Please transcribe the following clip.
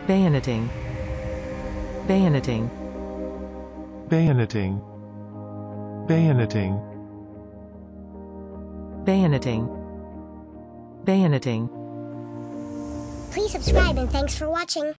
bayoneting, bayoneting, bayoneting, bayoneting, bayoneting, bayoneting. Please subscribe and thanks for watching.